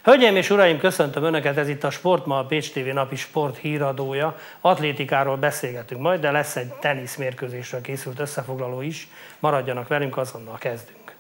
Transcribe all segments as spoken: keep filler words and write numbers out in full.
Hölgyeim és uraim, köszöntöm Önöket, ez itt a Sportma, a Pécs té vé napi sport híradója. Atlétikáról beszélgetünk majd, de lesz egy teniszmérkőzésről készült összefoglaló is. Maradjanak velünk, azonnal kezdünk.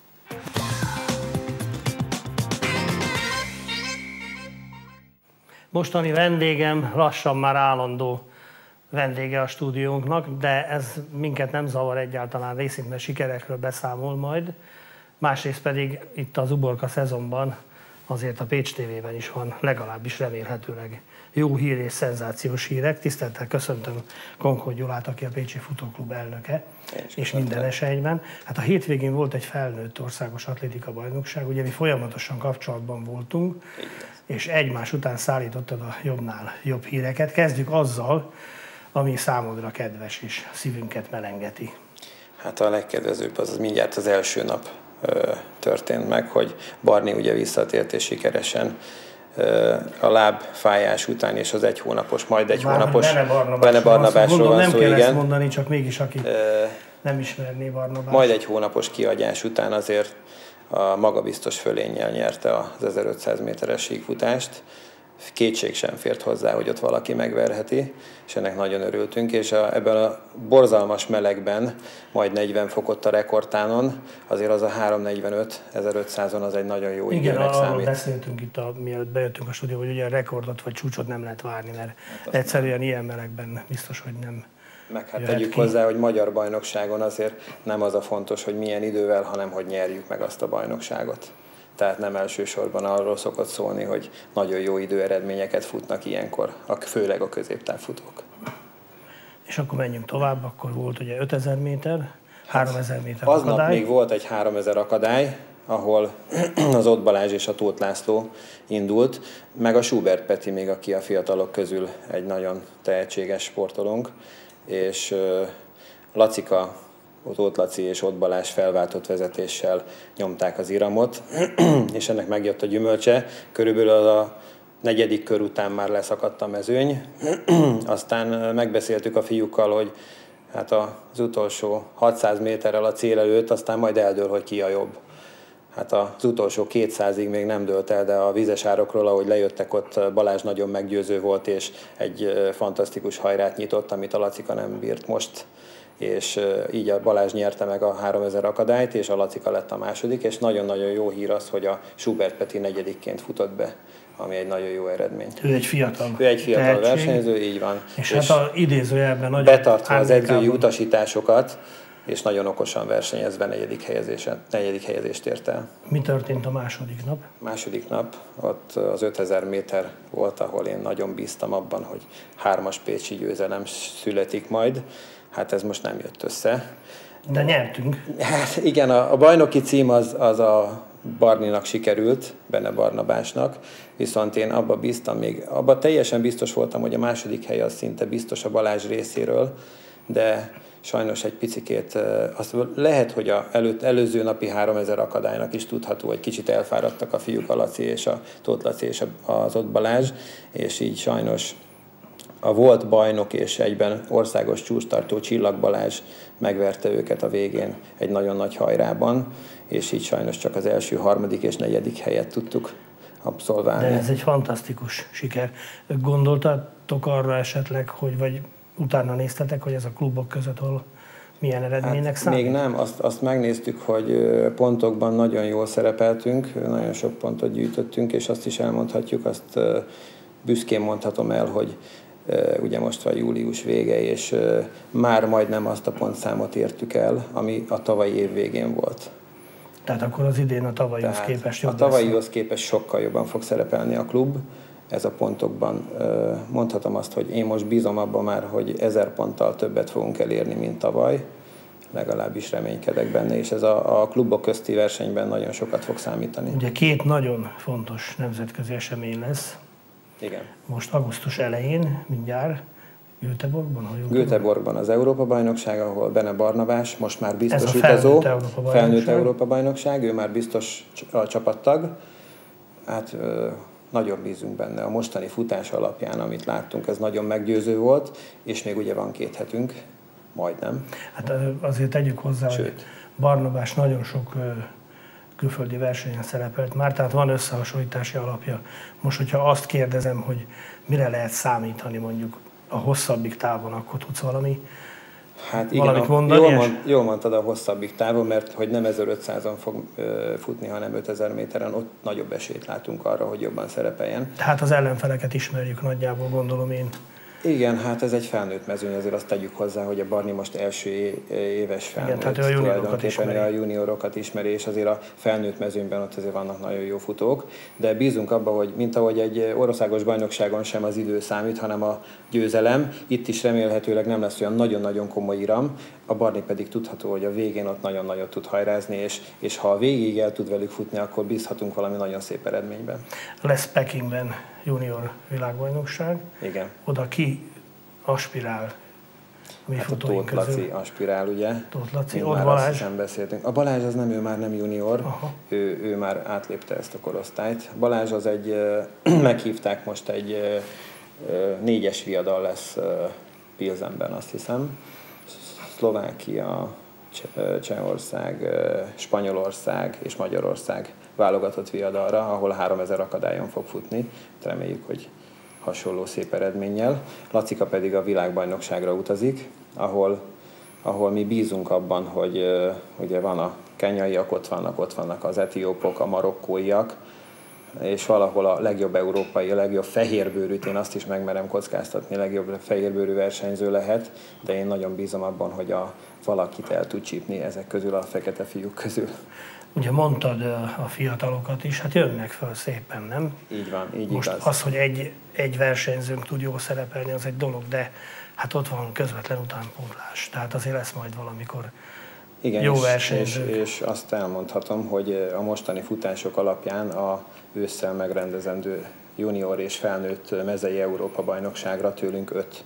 Mostani vendégem lassan már állandó vendége a stúdiónknak, de ez minket nem zavar egyáltalán, részint mert sikerekről beszámol majd. Másrészt pedig itt az uborka szezonban azért a Pécs té vében is van, legalábbis remélhetőleg jó hír és szenzációs hírek. Tisztelettel köszöntöm Konkó Gyulát, aki a Pécsi Futóklub elnöke, és, és minden esetben. Hát a hétvégén volt egy felnőtt országos atlétika bajnokság, ugye mi folyamatosan kapcsolatban voltunk, és egymás után szállítottad a jobbnál jobb híreket. Kezdjük azzal, ami számodra kedves és szívünket melengeti. Hát a legkedvezőbb az, az mindjárt az első nap ö, történt meg, hogy Barni ugye visszatért és sikeresen ö, a lábfájás után és az egy hónapos, majd egy Már hónapos Bene Barnabásról van nem szó, kell igen. ezt mondani, csak mégis aki ö, nem ismerné Barnabás. Majd egy hónapos kiadás után azért a magabiztos fölénnyel nyerte az ezerötszáz méteres síkfutást. Kétség sem fért hozzá, hogy ott valaki megverheti, és ennek nagyon örültünk, és a, ebben a borzalmas melegben, majd negyven fokot a rekordtánon, azért az a három negyvenöt ezerötszázon az egy nagyon jó időnek számít. Igen, arról beszéltünk itt, a, mielőtt bejöttünk a stúdióba, hogy ugye a rekordot vagy csúcsot nem lehet várni, mert hát egyszerűen nem. Ilyen melegben biztos, hogy nem. Meg hát tegyük ki hozzá, hogy magyar bajnokságon azért nem az a fontos, hogy milyen idővel, hanem hogy nyerjük meg azt a bajnokságot. Tehát nem elsősorban arról szokott szólni, hogy nagyon jó időeredményeket futnak ilyenkor, főleg a középtávfutók. És akkor menjünk tovább, akkor volt ugye ötezer méter, háromezer méter aznap akadály. Aznap még volt egy háromezer akadály, ahol az Ott Balázs és a Tóth László indult, meg a Schubert Peti még, aki a fiatalok közül egy nagyon tehetséges sportolónk, és Lacika, Tóth Laci és Ott Balázs felváltott vezetéssel nyomták az iramot, és ennek megjött a gyümölcse. Körülbelül a negyedik kör után már leszakadt a mezőny. Aztán megbeszéltük a fiúkkal, hogy hát az utolsó hatszáz méterrel a cél előtt, aztán majd eldől, hogy ki a jobb. Hát az utolsó kétszázig még nem dőlt el, de a vízes árokról, ahogy lejöttek, ott Balázs nagyon meggyőző volt, és egy fantasztikus hajrát nyitott, amit a Lacika nem bírt most. És így a Balázs nyerte meg a háromezer akadályt, és a Lacika lett a második, és nagyon-nagyon jó hír az, hogy a Schubert Peti negyedikként futott be, ami egy nagyon jó eredmény. Ő egy fiatal Ő egy fiatal tehetség, versenyző, így van. És, és hát az idézőjelben nagyon betartva az edzői utasításokat, és nagyon okosan versenyezve negyedik, negyedik helyezést ért el. Mi történt a második nap? Második nap, ott az ötezer méter volt, ahol én nagyon bíztam abban, hogy hármas pécsi győzelem születik majd. Hát ez most nem jött össze. De nyertünk. Hát igen, a, a bajnoki cím az, az a Barninak sikerült, Bene Barnabásnak, viszont én abba bíztam még, abba teljesen biztos voltam, hogy a második hely az szinte biztos a Balázs részéről, de sajnos egy picikét, azt lehet, hogy az előtt, előző napi háromezer akadálynak is tudható, hogy kicsit elfáradtak a fiúk, a Laci és a Tóth Laci és az Ott Balázs, és így sajnos a volt bajnok és egyben országos csúcstartó Csillag Balázs megverte őket a végén egy nagyon nagy hajrában, és így sajnos csak az első, harmadik és negyedik helyet tudtuk abszolválni. De ez egy fantasztikus siker. Gondoltatok arra esetleg, hogy vagy utána néztetek, hogy ez a klubok között hol milyen eredménynek hát számít? Még nem, azt, azt megnéztük, hogy pontokban nagyon jól szerepeltünk, nagyon sok pontot gyűjtöttünk, és azt is elmondhatjuk, azt büszkén mondhatom el, hogy ugye most van július vége, és már majdnem azt a pontszámot értük el, ami a tavalyi év végén volt. Tehát akkor az idén a tavalyihoz Tehát képest jobb A tavalyihoz képest sokkal jobban fog szerepelni a klub. Ez a pontokban mondhatom azt, hogy én most bízom abban már, hogy ezer ponttal többet fogunk elérni, mint tavaly. Legalábbis reménykedek benne, és ez a, a klubok közti versenyben nagyon sokat fog számítani. Ugye két nagyon fontos nemzetközi esemény lesz. Igen. Most augusztus elején, mindjárt, Göteborgban? Göteborgban az Európa-bajnokság, ahol Bene Barnabás, most már biztos Ez a utazó, felnőtt Európa-bajnokság. felnőtt Európa-bajnokság, ő már biztos a csapattag. Hát nagyon bízunk benne. A mostani futás alapján, amit láttunk, ez nagyon meggyőző volt, és még ugye van két hetünk, majdnem. Hát azért tegyük hozzá, Sőt. hogy Barnabás nagyon sok külföldi versenyen szerepelt már, tehát van összehasonlítási alapja. Most, hogyha azt kérdezem, hogy mire lehet számítani mondjuk a hosszabbik távon, akkor tudsz valami Hát igen, valamit a, mondani? jól, mond, jól mondtad a hosszabbik távon, mert hogy nem ezerötszázon fog ö, futni, hanem ötezer méteren, ott nagyobb esélyt látunk arra, hogy jobban szerepeljen. Hát az ellenfeleket ismerjük nagyjából, gondolom én. Igen, hát ez egy felnőtt mezőny, azért azt tegyük hozzá, hogy a Barni most első éves felnőtt. Igen, tehát ő a juniorokat ismeri. A juniorokat ismeri, és azért a felnőtt mezőnyben ott azért vannak nagyon jó futók, de bízunk abban, hogy mint ahogy egy országos bajnokságon sem az idő számít, hanem a győzelem, itt is remélhetőleg nem lesz olyan nagyon-nagyon komoly iram, a Barni pedig tudható, hogy a végén ott nagyon nagyot tud hajrázni, és, és ha a végig el tud velük futni, akkor bízhatunk valami nagyon szép eredményben. Lesz Pekingben junior világbajnokság. Igen. Oda ki aspirál? Mi hát a Tóth Laci aspirál, ugye? Tóth Laci, ott Balázs. Sem beszéltünk. A Balázs az nem, ő már nem junior, ő, ő már átlépte ezt a korosztályt. Balázs az egy, meghívták most egy négyes viadal lesz Pilzenben, azt hiszem. Szlovákia, Csehország, Spanyolország és Magyarország válogatott viadalra, ahol háromezer akadályon fog futni. Reméljük, hogy hasonló szép eredménnyel. Lacika pedig a világbajnokságra utazik, ahol, ahol mi bízunk abban, hogy uh, ugye van a kenyaiak, ott vannak, ott vannak az etiópok, a marokkóiak, és valahol a legjobb európai, a legjobb fehérbőrűt, én azt is megmerem kockáztatni, a legjobb fehérbőrű versenyző lehet, de én nagyon bízom abban, hogy a valakit el tud csípni ezek közül, a fekete fiúk közül. Ugye mondtad a fiatalokat is, hát jönnek föl szépen, nem? Így van, így Most igaz. az, hogy egy, egy versenyzőnk tud jól szerepelni, az egy dolog, de hát ott van közvetlen utánpótlás. Tehát azért lesz majd valamikor igen, jó és, versenyzők. És, és azt elmondhatom, hogy a mostani futások alapján a ősszel megrendezendő junior és felnőtt mezei Európa-bajnokságra tőlünk öt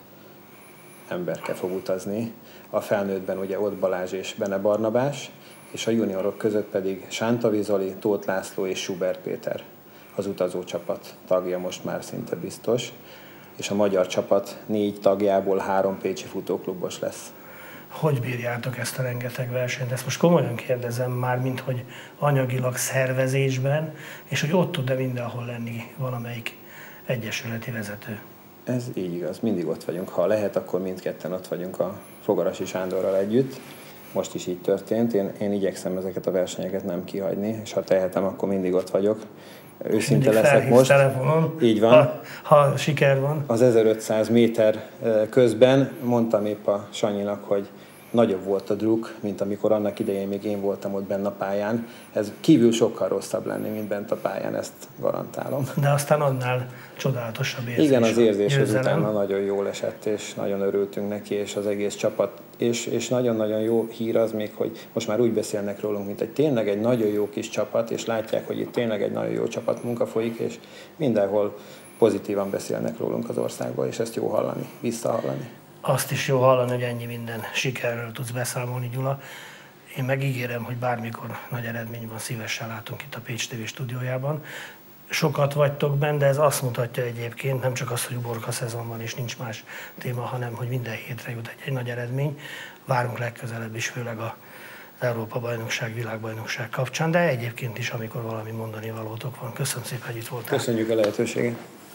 emberke fog utazni. A felnőttben ugye Ott Balázs és Bene Barnabás, és a juniorok között pedig Sántavi Zoli, Tóth László és Schubert Péter. Az utazó csapat tagja most már szinte biztos, és a magyar csapat négy tagjából három pécsi futóklubos lesz. Hogy bírjátok ezt a rengeteg versenyt? Ezt most komolyan kérdezem már, mint hogy anyagilag szervezésben, és hogy ott tud-e mindenhol lenni valamelyik egyesületi vezető? Ez így igaz, mindig ott vagyunk. Ha lehet, akkor mindketten ott vagyunk a Fogarasi Sándorral együtt. Most is így történt. Én, én igyekszem ezeket a versenyeket nem kihagyni, és ha tehetem, akkor mindig ott vagyok. Őszinte leszek most. Telefonon, így van. Ha, ha siker van. Az ezerötszáz méter közben mondtam épp a Sanyinak, hogy nagyobb volt a druk, mint amikor annak idején még én voltam ott benne a pályán. Ez kívül sokkal rosszabb lenni, mint bent a pályán, ezt garantálom. De aztán annál csodálatosabb érzés. Igen, az érzés az utána nagyon jól esett, és nagyon örültünk neki, és az egész csapat. És, és nagyon-nagyon jó hír az még, hogy most már úgy beszélnek rólunk, mint egy tényleg egy nagyon jó kis csapat, és látják, hogy itt tényleg egy nagyon jó csapat munka folyik, és mindenhol pozitívan beszélnek rólunk az országban, és ezt jó hallani, visszahallani. Azt is jó hallani, hogy ennyi minden sikerről tudsz beszámolni, Gyula. Én megígérem, hogy bármikor nagy eredmény van, szívesen látunk itt a Pécs té vé stúdiójában. Sokat vagytok benne, de ez azt mutatja egyébként, nem csak az, hogy uborka szezon van és nincs más téma, hanem hogy minden hétre jut egy, egy nagy eredmény. Várunk legközelebb is, főleg az Európa-bajnokság, világbajnokság kapcsán, de egyébként is, amikor valami mondani valótok van. Köszönöm szépen, hogy itt voltál. Köszönjük a lehetőséget.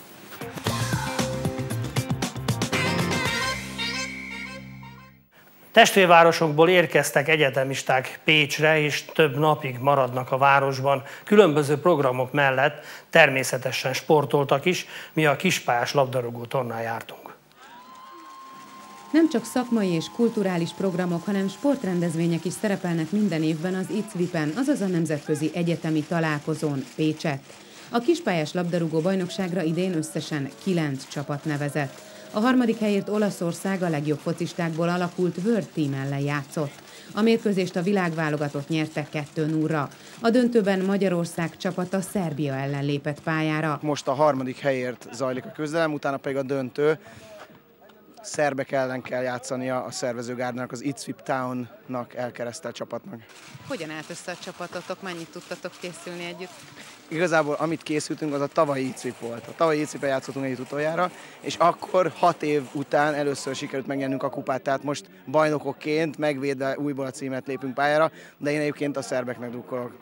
Testvérvárosokból érkeztek egyetemisták Pécsre, és több napig maradnak a városban. Különböző programok mellett természetesen sportoltak is, mi a kispályás labdarúgó tornán jártunk. Nem csak szakmai és kulturális programok, hanem sportrendezvények is szerepelnek minden évben az I C V I P-en, azaz a Nemzetközi Egyetemi Találkozón Pécsett. A kispályás labdarúgó bajnokságra idén összesen kilenc csapat nevezett. A harmadik helyért Olaszország a legjobb focistákból alakult World Team ellen játszott. A mérkőzést a világválogatott nyerte kettő nullra. A döntőben Magyarország csapata Szerbia ellen lépett pályára. Most a harmadik helyért zajlik a küzdelem, utána pedig a döntő. Szerbek ellen kell játszania a szervezőgárdának, az Ipswich Town-nak elkeresztelt csapatnak. Hogyan állt össze a csapatotok, mennyit tudtatok készülni együtt? Igazából amit készültünk, az a tavalyi Ipswich volt. A tavalyi Ipswich-ben játszottunk együtt utoljára, és akkor hat év után először sikerült megnyernünk a kupát, tehát most bajnokokként megvédve újból a címet lépünk pályára, de én egyébként a szerbeknek drukkolok.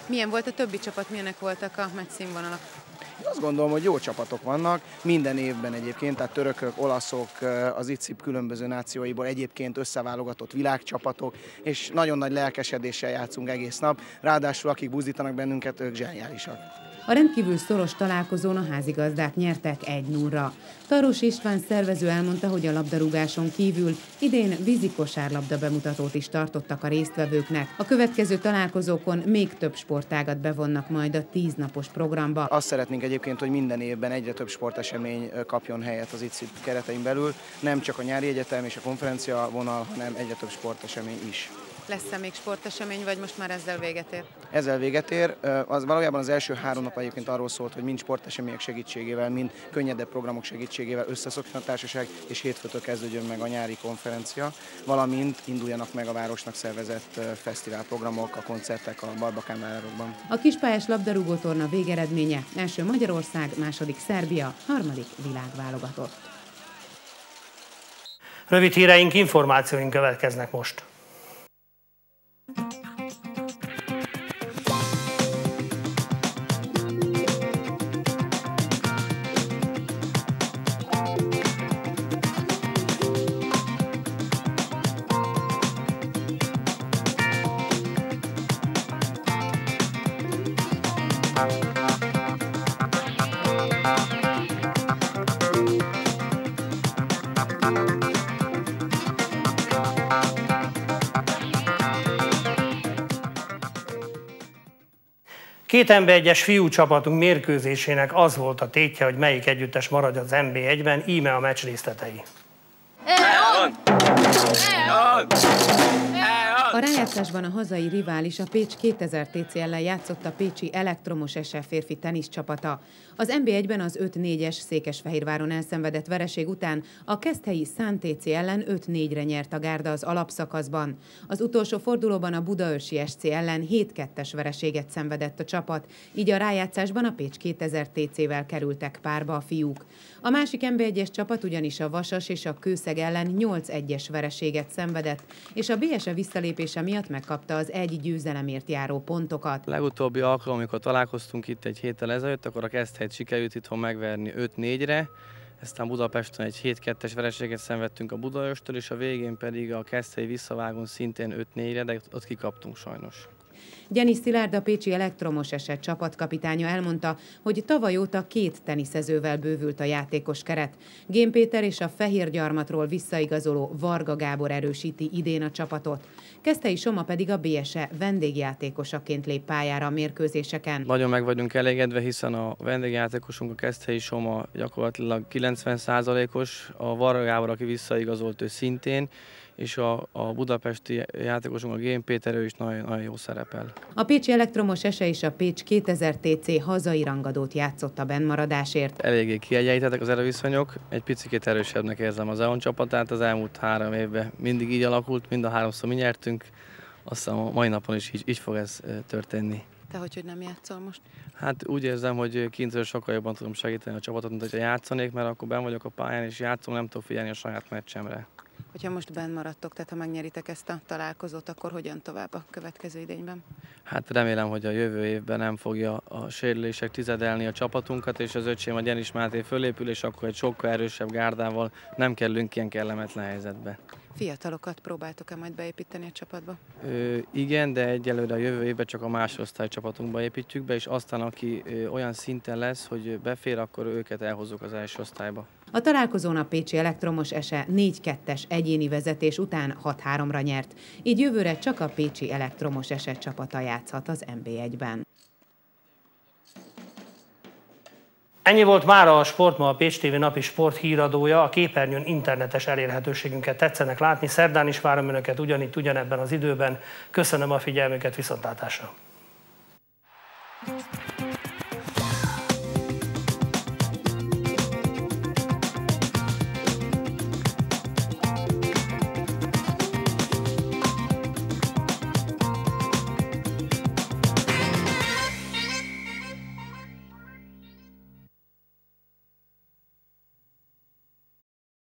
Milyen volt a többi csapat, milyenek voltak a meccs színvonalak? Azt gondolom, hogy jó csapatok vannak, minden évben egyébként, tehát törökök, olaszok, az icip különböző nációiból egyébként összeválogatott világcsapatok, és nagyon nagy lelkesedéssel játszunk egész nap, ráadásul akik buzdítanak bennünket, ők zseniálisak. A rendkívül szoros találkozón a házigazdák nyertek egy nullra. Taros István szervező elmondta, hogy a labdarúgáson kívül idén vízi kosárlabda bemutatót is tartottak a résztvevőknek. A következő találkozókon még több sportágat bevonnak majd a tíznapos programba. Azt szeretnénk egyébként, hogy minden évben egyre több sportesemény kapjon helyet az icip keretein belül, nem csak a nyári egyetem és a konferencia vonal, hanem egyre több sportesemény is. Lesz-e még sportesemény, vagy most már ezzel véget ér? Ezzel véget ér. Az valójában az első három nap egyébként arról szólt, hogy mind sportesemények segítségével, mind könnyedebb programok segítségével összeszokjon a társaság, és hétfőtől kezdődjön meg a nyári konferencia, valamint induljanak meg a városnak szervezett fesztiválprogramok, a koncertek a Barbakán városban. A kispályás labdarúgótorna végeredménye: első Magyarország, második Szerbia, harmadik világválogatott. Rövid híreink, információink következnek most. Két en bé egyes fiú csapatunk mérkőzésének az volt a tétje, hogy melyik együttes marad az en bé egyben, íme a meccs részletei. A rájátszásban a hazai rivális, a Pécs kétezer té cé ellen játszott a pécsi Elektromos es e férfi teniszcsapata. Az en bé egyben az öt négyes Székesfehérváron elszenvedett vereség után a keszthelyi Szán té cé ellen öt négyre nyert a gárda az alapszakaszban. Az utolsó fordulóban a budaörsi es cé ellen hét kettes vereséget szenvedett a csapat, így a rájátszásban a Pécs kétezer té cével kerültek párba a fiúk. A másik en bé egyes csapat ugyanis a Vasas és a Kőszeg ellen nyolc egyes vereséget szenvedett, és a bé es e visszalépése miatt megkapta az egy győzelemért járó pontokat. A legutóbbi alkalom, amikor találkoztunk itt egy héttel ezelőtt, akkor a Keszthelyt sikerült itthon megverni öt négyre, aztán Budapesten egy hét kettes vereséget szenvedtünk a Budaörstől, és a végén pedig a Keszthely visszavágón szintén öt négyre, de ott kikaptunk sajnos. Gyenis Szilárd, a pécsi Elektromos es e csapatkapitánya elmondta, hogy tavaly óta két teniszezővel bővült a játékos keret. Gém Péter és a Fehérgyarmatról visszaigazoló Varga Gábor erősíti idén a csapatot. Keszthelyi Soma pedig a bé es e vendégjátékosaként lép pályára a mérkőzéseken. Nagyon meg vagyunk elégedve, hiszen a vendégjátékosunk, a Keszthelyi Soma gyakorlatilag kilencven százalékos, a Varga Gábor, aki visszaigazolt, ő szintén, és a, a budapesti játékosunk, a Gém Péter, ő is nagyon, nagyon jó szerepel. A pécsi Elektromos es e és a Pécs kétezer té cé hazai rangadót játszott a bennmaradásért. Eléggé kiegyenlítettek az erőviszonyok, egy picit erősebbnek érzem az e o en csapatát, az elmúlt három évben mindig így alakult, mind a háromszor mi nyertünk, aztán a mai napon is így, így fog ez történni. Te hogy, hogy nem játszol most? Hát úgy érzem, hogy kintről sokkal jobban tudom segíteni a csapatot, mint hogyha játszanék, mert akkor benn vagyok a pályán és játszom, nem tudok figyelni a saját meccsemre. Hogyha most benn maradtok, tehát ha megnyeritek ezt a találkozót, akkor hogyan tovább a következő idényben? Hát remélem, hogy a jövő évben nem fogja a sérülések tizedelni a csapatunkat, és az öcsém, a Gyenis Máté fölépül, és akkor egy sokkal erősebb gárdával nem kerülünk ilyen kellemetlen helyzetbe. Fiatalokat próbáltok-e majd beépíteni a csapatba? Ö, igen, de egyelőre a jövő évben csak a másodosztály csapatunkba építjük be, és aztán aki ö, olyan szinten lesz, hogy befér, akkor őket elhozzuk az első osztályba. A találkozón a pécsi Elektromos es e négy kettes egyéni vezetés után hat háromra nyert, így jövőre csak a pécsi Elektromos es e csapata játszhat az en bé egyben. Ennyi volt mára a Sportma, a Pécs té vé napi sporthíradója. A képernyőn internetes elérhetőségünket tetszenek látni. Szerdán is várom Önöket ugyanitt, ugyanebben az időben. Köszönöm a figyelmüket, viszontlátásra!